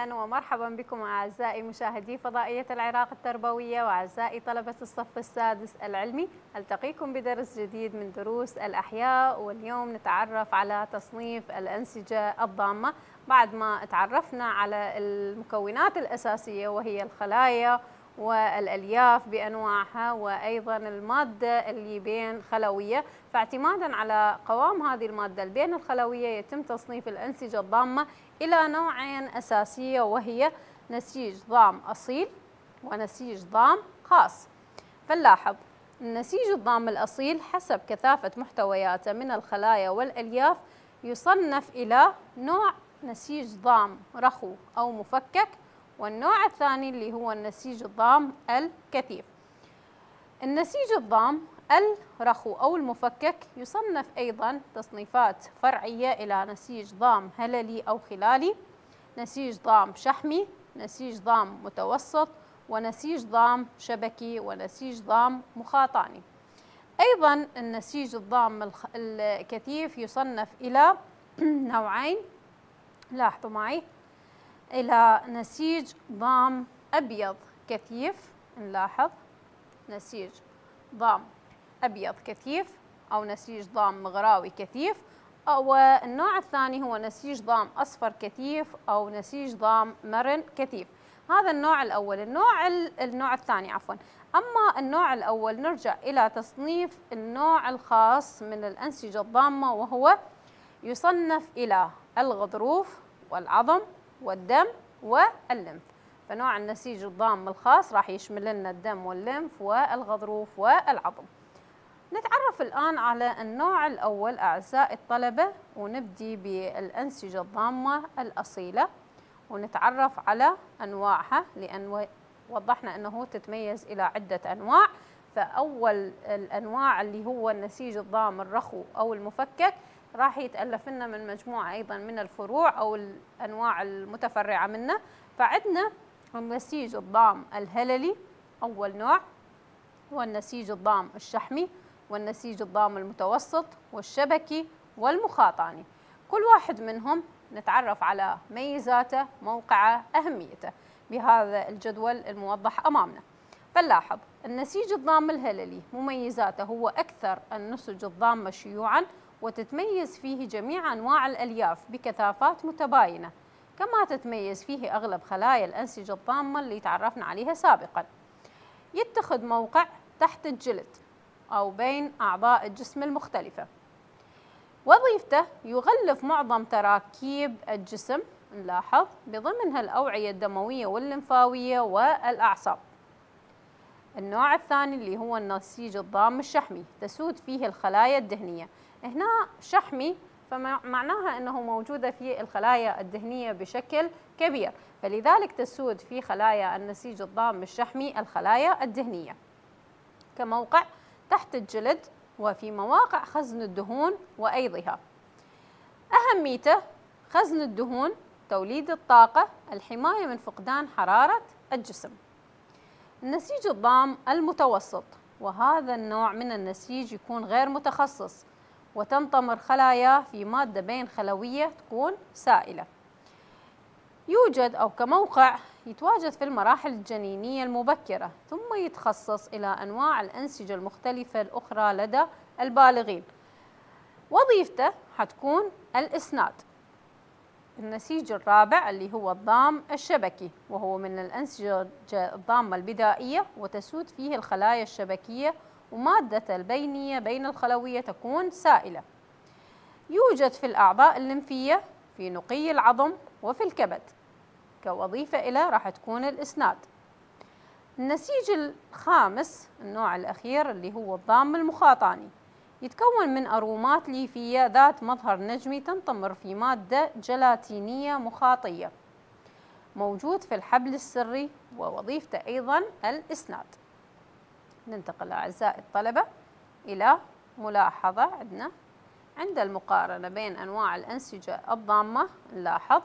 أهلا ومرحبا بكم أعزائي مشاهدي فضائية العراق التربوية وأعزائي طلبة الصف السادس العلمي. ألتقيكم بدرس جديد من دروس الأحياء، واليوم نتعرف على تصنيف الأنسجة الضامة. بعد ما تعرفنا على المكونات الأساسية وهي الخلايا والألياف بأنواعها وأيضا المادة اللي بين خلوية، فاعتمادا على قوام هذه المادة البين الخلوية يتم تصنيف الأنسجة الضامة إلى نوعين أساسية، وهي نسيج ضام أصيل ونسيج ضام خاص. فنلاحظ النسيج الضام الأصيل حسب كثافة محتوياته من الخلايا والألياف يصنف إلى نوع نسيج ضام رخو أو مفكك، والنوع الثاني اللي هو النسيج الضام الكثيف. النسيج الضام الرخو أو المفكك يصنف أيضا تصنيفات فرعية إلى نسيج ضام هللي أو خلالي، نسيج ضام شحمي، نسيج ضام متوسط، ونسيج ضام شبكي، ونسيج ضام مخاطاني. أيضا النسيج الضام الكثيف يصنف إلى نوعين، لاحظوا معي، إلى نسيج ضام أبيض كثيف، نلاحظ نسيج ضام أبيض كثيف أو نسيج ضام مغراوي كثيف، والنوع الثاني هو نسيج ضام أصفر كثيف أو نسيج ضام مرن كثيف. هذا النوع الأول. النوع الثاني عفوا. أما النوع الأول نرجع إلى تصنيف النوع الخاص من الأنسجة الضامة، وهو يصنف إلى الغضروف والعظم والدم واللمف. فنوع النسيج الضام الخاص راح يشمل لنا الدم واللمف والغضروف والعظم. نتعرف الآن على النوع الأول أعزائي الطلبة، ونبدي بالأنسجة الضامة الأصيلة ونتعرف على أنواعها، لأن وضحنا أنه تتميز إلى عدة أنواع. فأول الأنواع اللي هو النسيج الضام الرخو أو المفكك راح يتألف لنا من مجموعة أيضا من الفروع أو الأنواع المتفرعة منه. فعندنا النسيج الضام الهللي أول نوع، والنسيج الضام الشحمي، والنسيج الضام المتوسط، والشبكي، والمخاطاني. كل واحد منهم نتعرف على ميزاته، موقعه، أهميته بهذا الجدول الموضح أمامنا. فنلاحظ النسيج الضام الهللي مميزاته هو أكثر النسج الضامة شيوعاً، وتتميز فيه جميع أنواع الألياف بكثافات متباينة، كما تتميز فيه أغلب خلايا الأنسجة الضامة اللي تعرفنا عليها سابقاً. يتخذ موقع تحت الجلد أو بين أعضاء الجسم المختلفة. وظيفته يغلف معظم تراكيب الجسم، نلاحظ بضمنها الأوعية الدموية واللمفاوية والأعصاب. النوع الثاني اللي هو النسيج الضام الشحمي، تسود فيه الخلايا الدهنية. هنا شحمي فمعناها أنه موجودة في الخلايا الدهنية بشكل كبير، فلذلك تسود في خلايا النسيج الضام الشحمي الخلايا الدهنية. كموقع تحت الجلد وفي مواقع خزن الدهون وأيضها. أهميته خزن الدهون، توليد الطاقة، الحماية من فقدان حرارة الجسم. النسيج الضام المتوسط، وهذا النوع من النسيج يكون غير متخصص، وتنطمر خلاياه في مادة بين خلوية تكون سائلة. يوجد أو كموقع يتواجد في المراحل الجنينية المبكرة، ثم يتخصص إلى أنواع الأنسجة المختلفة الأخرى لدى البالغين. وظيفته حتكون الإسناد. النسيج الرابع اللي هو الضام الشبكي، وهو من الأنسجة الضامة البدائية، وتسود فيه الخلايا الشبكية، ومادة البينية بين الخلوية تكون سائلة. يوجد في الأعضاء الليمفية، في نقي العظم، وفي الكبد. كوظيفة له راح تكون الإسناد. النسيج الخامس النوع الأخير اللي هو الضام المخاطاني، يتكون من أرومات ليفية ذات مظهر نجمي تنطمر في مادة جلاتينية مخاطية، موجود في الحبل السري، ووظيفته أيضا الإسناد. ننتقل أعزائي الطلبة إلى ملاحظة عند المقارنة بين أنواع الأنسجة الضامة. نلاحظ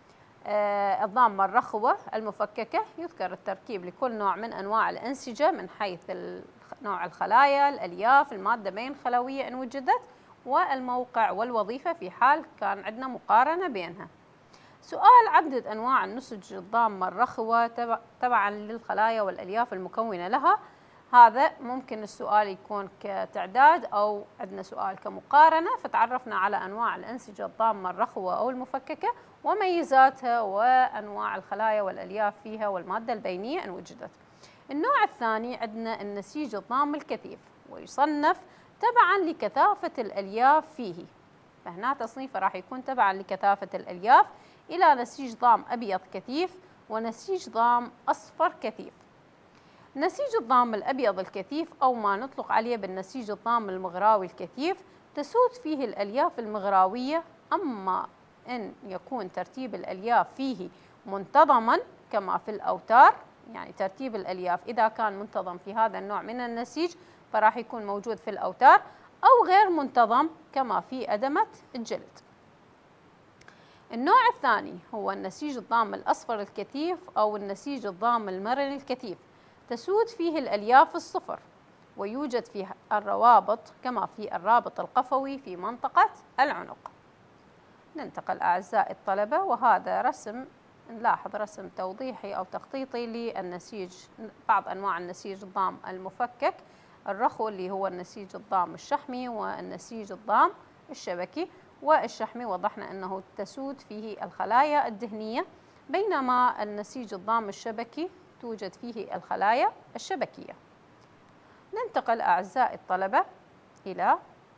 الضامة الرخوة المفككة يذكر التركيب لكل نوع من أنواع الأنسجة من حيث نوع الخلايا، الألياف، المادة بين خلوية إن وجدت، والموقع والوظيفة في حال كان عندنا مقارنة بينها. سؤال: عدد أنواع النسج الضامة الرخوة تبعا للخلايا والألياف المكونة لها. هذا ممكن السؤال يكون كتعداد أو عندنا سؤال كمقارنة، فتعرفنا على أنواع الأنسجة الضامة الرخوة أو المفككة وميزاتها وأنواع الخلايا والألياف فيها والمادة البينية إن وجدت. النوع الثاني عندنا النسيج الضام الكثيف، ويصنف تبعا لكثافة الألياف فيه، فهنا تصنيفه راح يكون تبعا لكثافة الألياف إلى نسيج ضام أبيض كثيف ونسيج ضام أصفر كثيف. النسيج الضام الأبيض الكثيف أو ما نطلق عليه بالنسيج الضام المغراوي الكثيف تسود فيه الألياف المغراوية، أما إن يكون ترتيب الألياف فيه منتظما كما في الأوتار، يعني ترتيب الألياف إذا كان منتظم في هذا النوع من النسيج فراح يكون موجود في الأوتار، أو غير منتظم كما في أدمة الجلد. النوع الثاني هو النسيج الضام الأصفر الكثيف أو النسيج الضام المرن الكثيف، تسود فيه الألياف الصفر، ويوجد فيه الروابط كما في الرابط القفوي في منطقة العنق. ننتقل أعزائي الطلبة، وهذا رسم، نلاحظ رسم توضيحي أو تخطيطي للنسيج، بعض أنواع النسيج الضام المفكك الرخو اللي هو النسيج الضام الشحمي والنسيج الضام الشبكي. والشحمي وضحنا أنه تسود فيه الخلايا الدهنية، بينما النسيج الضام الشبكي توجد فيه الخلايا الشبكية. ننتقل أعزائي الطلبة إلى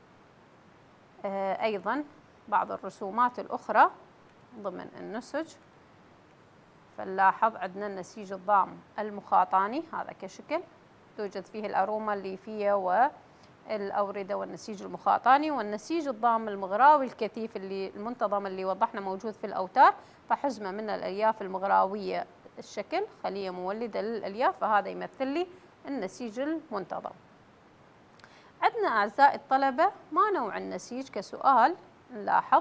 أيضا بعض الرسومات الأخرى ضمن النسج. فنلاحظ عندنا النسيج الضام المخاطاني، هذا كشكل توجد فيه الأرومة الليفية والأوردة والنسيج المخاطاني، والنسيج الضام المغراوي الكثيف اللي المنتظم اللي وضحنا موجود في الأوتار، فحزمة من الألياف المغراوية الشكل خلية مولدة للألياف، فهذا يمثل لي النسيج المنتظم. عندنا أعزائي الطلبة ما نوع النسيج كسؤال. نلاحظ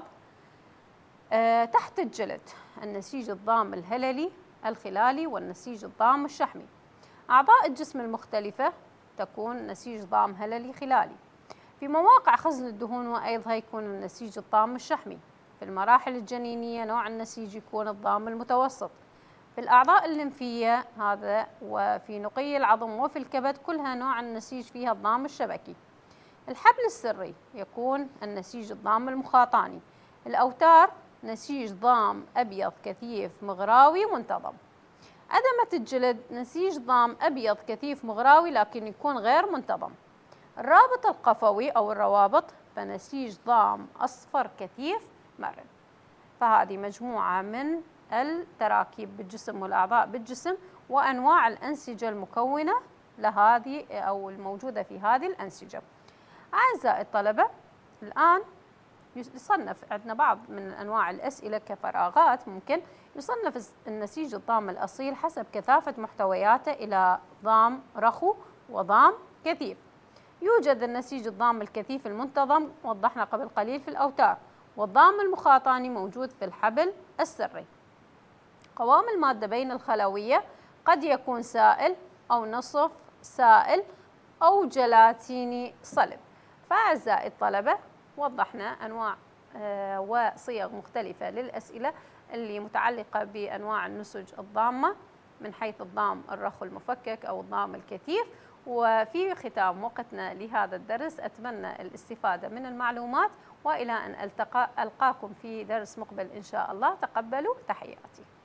تحت الجلد النسيج الضام الهللي الخلالي والنسيج الضام الشحمي. أعضاء الجسم المختلفة تكون نسيج ضام هللي خلالي. في مواقع خزن الدهون وأيضها يكون النسيج الضام الشحمي. في المراحل الجنينية نوع النسيج يكون الضام المتوسط. في الأعضاء الليمفية هذا، وفي نقي العظم وفي الكبد كلها نوع النسيج فيها الضام الشبكي. الحبل السري يكون النسيج الضام المخاطاني. الأوتار نسيج ضام أبيض كثيف مغراوي منتظم. أدمة الجلد نسيج ضام أبيض كثيف مغراوي لكن يكون غير منتظم. الرابط القفوي أو الروابط فنسيج ضام أصفر كثيف مرن. فهذه مجموعة من التراكيب بالجسم والأعضاء بالجسم وأنواع الأنسجة المكونة لهذه أو الموجودة في هذه الأنسجة. أعزائي الطلبة، الآن يصنف عندنا بعض من أنواع الأسئلة كفراغات. ممكن يصنف النسيج الضام الأصيل حسب كثافة محتوياته إلى ضام رخو وضام كثيف. يوجد النسيج الضام الكثيف المنتظم وضحنا قبل قليل في الأوتار، والضام المخاطاني موجود في الحبل السري. قوام المادة بين الخلوية قد يكون سائل أو نصف سائل أو جلاتيني صلب. فأعزائي الطلبة وضحنا أنواع وصيغ مختلفة للأسئلة اللي متعلقة بأنواع النسج الضامة من حيث الضام الرخو المفكك أو الضام الكثيف. وفي ختام وقتنا لهذا الدرس أتمنى الاستفادة من المعلومات، وإلى أن ألقاكم في درس مقبل إن شاء الله. تقبلوا تحياتي.